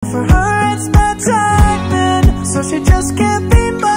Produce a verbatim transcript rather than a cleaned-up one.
for her it's bad timing, so she just can't be mine.